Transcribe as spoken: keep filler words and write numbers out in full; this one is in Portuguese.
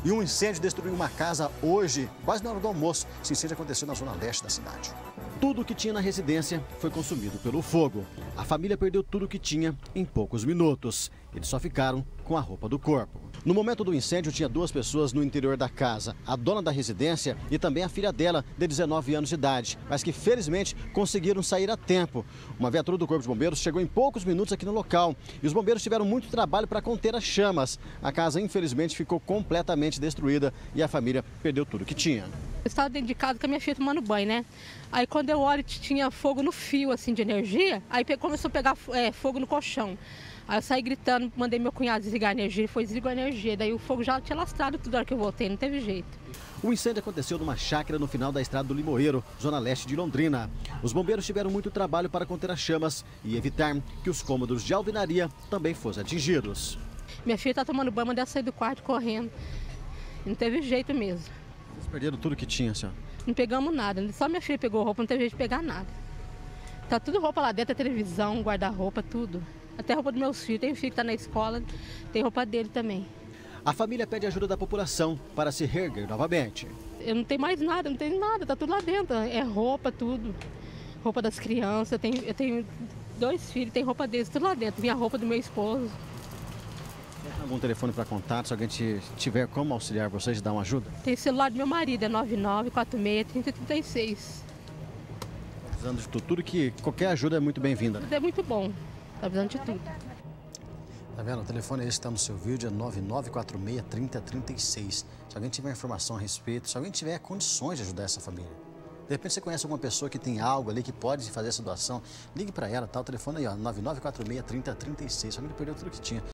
E um incêndio destruiu uma casa hoje, quase na hora do almoço. Esse incêndio aconteceu na zona leste da cidade. Tudo o que tinha na residência foi consumido pelo fogo. A família perdeu tudo o que tinha em poucos minutos. Eles só ficaram com a roupa do corpo. No momento do incêndio, tinha duas pessoas no interior da casa. A dona da residência e também a filha dela, de dezenove anos de idade, mas que felizmente conseguiram sair a tempo. Uma viatura do Corpo de Bombeiros chegou em poucos minutos aqui no local. E os bombeiros tiveram muito trabalho para conter as chamas. A casa, infelizmente, ficou completamente destruída e a família perdeu tudo que tinha. Eu estava dentro de casa com a minha filha tomando banho, né? Aí quando eu olho, tinha fogo no fio, assim, de energia. Aí começou a pegar é, fogo no colchão. Aí eu saí gritando, mandei meu cunhado desligar a energia, ele foi desligar a energia. Daí o fogo já tinha lastrado tudo na hora que eu voltei, não teve jeito. O incêndio aconteceu numa chácara no final da estrada do Limoeiro, zona leste de Londrina. Os bombeiros tiveram muito trabalho para conter as chamas e evitar que os cômodos de alvenaria também fossem atingidos. Minha filha está tomando banho, mandei ela sair do quarto correndo. Não teve jeito mesmo. Vocês perderam tudo que tinha, senhora? Não pegamos nada, só minha filha pegou roupa, não teve jeito de pegar nada. Tá tudo roupa lá dentro, televisão, guarda-roupa, tudo. Até roupa dos meus filhos, tem um filho que está na escola, tem roupa dele também. A família pede ajuda da população para se reerguer novamente. Eu não tenho mais nada, não tenho nada, tá tudo lá dentro, é roupa, tudo. Roupa das crianças, eu tenho, eu tenho dois filhos, tem roupa deles, tudo lá dentro, minha roupa do meu esposo. Tem algum telefone para contato, se alguém tiver como auxiliar vocês, dar uma ajuda? Tem o celular do meu marido, é nove nove quatro seis, três zero três seis. Precisando de tudo, tudo que qualquer ajuda é muito bem-vinda. É muito bom, tá precisando de tudo. Tá vendo? O telefone esse que está no seu vídeo é nove nove quatro seis, três zero três seis. Se alguém tiver informação a respeito, se alguém tiver condições de ajudar essa família. De repente você conhece alguma pessoa que tem algo ali que pode fazer essa doação, ligue para ela, tá? O telefone aí, ó, nove nove quatro seis, três zero três seis. A família perdeu tudo que tinha.